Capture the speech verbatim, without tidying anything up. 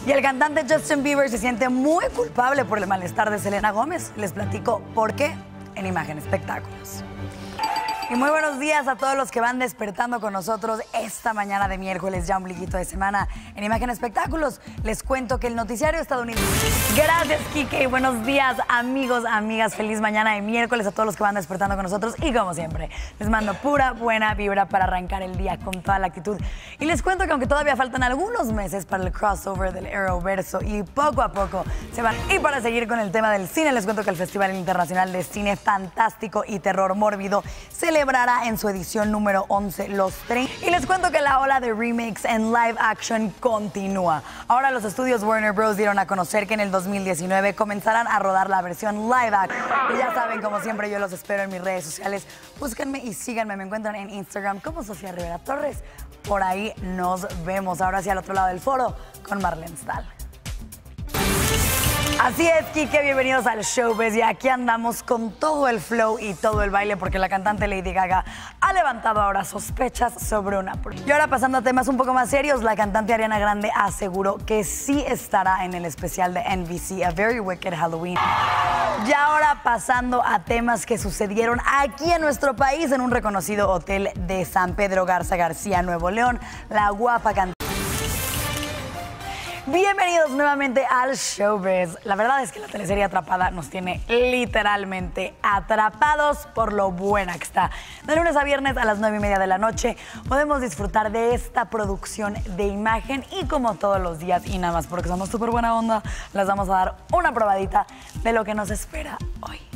Y el cantante Justin Bieber se siente muy culpable por el malestar de Selena Gómez. Les platico por qué en Imagen Espectáculos. Y muy buenos días a todos los que van despertando con nosotros esta mañana de miércoles, ya ombliguito de semana. En Imagen Espectáculos les cuento que el noticiario estadounidense... Gracias, Kike, y buenos días, amigos, amigas. Feliz mañana de miércoles a todos los que van despertando con nosotros. Y como siempre, les mando pura buena vibra para arrancar el día con toda la actitud. Y les cuento que aunque todavía faltan algunos meses para el crossover del Arrowverso y poco a poco se van... Y para seguir con el tema del cine, les cuento que el Festival Internacional de Cine Fantástico y Terror Mórbido se le celebrará en su edición número once los treinta. Y les cuento que la ola de remakes en live action continúa. Ahora los estudios Warner Bros. Dieron a conocer que en el dos mil diecinueve comenzarán a rodar la versión live action. Y ya saben, como siempre, yo los espero en mis redes sociales. Búsquenme y síganme. Me encuentran en Instagram como Sofía Rivera Torres. Por ahí nos vemos. Ahora sí, al otro lado del foro con Marlene Stahl. Así es, Kike, bienvenidos al Showbiz. Y aquí andamos con todo el flow y todo el baile porque la cantante Lady Gaga ha levantado ahora sospechas sobre una... Y ahora pasando a temas un poco más serios, la cantante Ariana Grande aseguró que sí estará en el especial de N B C, A Very Wicked Halloween. Y ahora pasando a temas que sucedieron aquí en nuestro país, en un reconocido hotel de San Pedro Garza García, Nuevo León, la guapa cantante... Bienvenidos nuevamente al Showbiz. La verdad es que la teleserie Atrapada nos tiene literalmente atrapados por lo buena que está. De lunes a viernes a las nueve y media de la noche podemos disfrutar de esta producción de Imagen y como todos los días y nada más porque somos súper buena onda, les vamos a dar una probadita de lo que nos espera hoy.